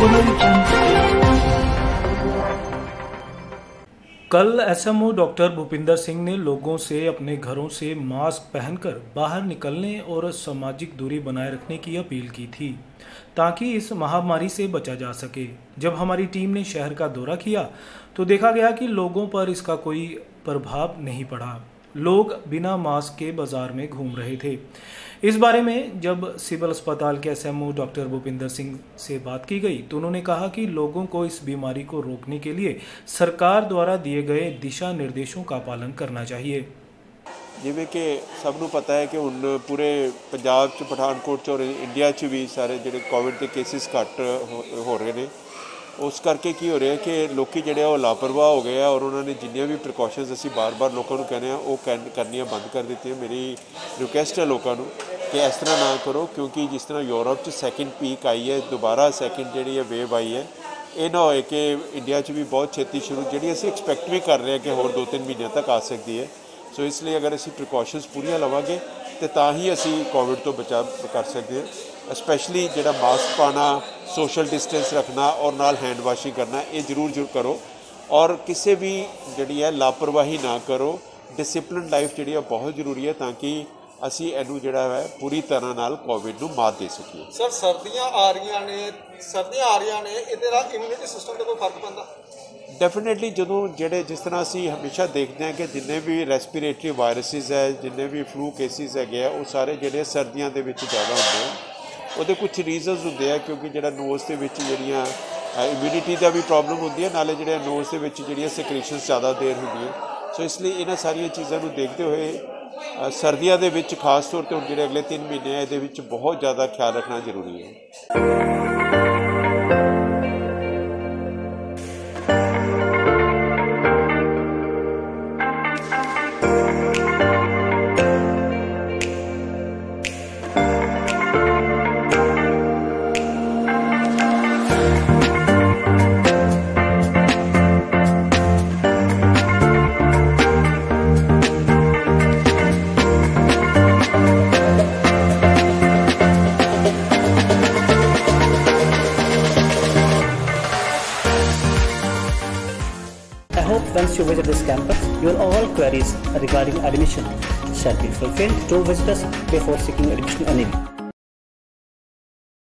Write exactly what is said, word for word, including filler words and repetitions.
कल SMO doctor Bhupinder Singh ने लोगों से अपने घरों से मास्क पहनकर बाहर निकलने और सामाजिक दूरी बनाए रखने की अपील की थी ताकि इस महामारी से बचा जा सके। जब हमारी टीम ने शहर का दौरा किया तो देखा गया कि लोगों पर इसका कोई प्रभाव नहीं पड़ा। लोग बिना मास्क के बाजार में घूम रहे थे। इस बारे में जब सिविल अस्पताल के एसएमओ डॉक्टर भूपिंदर सिंह से बात की गई तो उन्होंने कहा कि लोगों को इस बीमारी को रोकने के लिए सरकार द्वारा दिए गए दिशा निर्देशों का पालन करना चाहिए। जिवें कि सबनों पता है कि हुण पूरे पंजाब च पठानकोट च और इंडिया च भी सारे जिहड़े कोविड के केसिस घट हो रहे हैं। उस करके की हो रहा है कि लोग जिहड़े वो लापरवाह हो गए और उन्होंने जिन्नियां भी प्रिकॉशनस असीं बार बार लोगों को कहने वो करनियां बंद कर दी। मेरी रिक्वेस्ट है लोगों को कि इस तरह ना करो, क्योंकि जिस तरह यूरोप च सैकेंड पीक आई है, दोबारा सैकेंड जिहड़ी है वेव आई है, ये ना होए कि इंडिया च भी बहुत छेती शुरू जिहड़ी असीं एक्सपैक्ट भी कर रहे हैं कि होर दो तीन महीनों तक आ सकती है। सो इसलिए अगर असीं प्रिकॉशनस पूरियां लवांगे तो तां ही असीं कोविड तो बचाव कर सकते हैं। स्पैशली जिहड़ा मास्क पाना, सोशल डिस्टेंस रखना और नाल हैंड वाशिंग करना, ये जरूर जरूर करो और किसी भी जिहड़ी है लापरवाही ना करो। डिसिपलिन लाइफ जिहड़ी है बहुत जरूरी है ताकि असी इनू जिहड़ा है पूरी तरह नाल कोविड नूं मात दे सकीए। सर सर्दियां आ रही ने सर्दियां आ रही ने इहदे नाल इम्यूनिटी सिस्टम ते कोई फर्क पैंदा? डेफिनेटली जो जिहड़े जिस तरह असी हमेशा देखते हैं कि जिन्ने भी रेस्पिरेटरी वायरसिस है, जिन्ने भी फ्लू केसिस है, वो सारे जिहड़े सर्दियां दे विच ज़्यादा होंदे हैं। ਉਹਦੇ कुछ रीजनस होंगे हैं क्योंकि जो नोज़ के जड़ियाँ इम्यूनिटी का भी प्रॉब्लम होंगी है, नाले जो नोज़ के जड़ियाँ सिक्रेशनस ज़्यादा देर होंगी। सो इसलिए इन्होंने सारिया चीज़ों को देखते हुए सर्दियों के खास तौर पर जो अगले तीन महीने हैं ये बहुत ज़्यादा ख्याल रखना जरूरी है। I hope once you visit this campus, your all queries regarding admission shall be fulfilled. Do visit us before seeking admission anyway.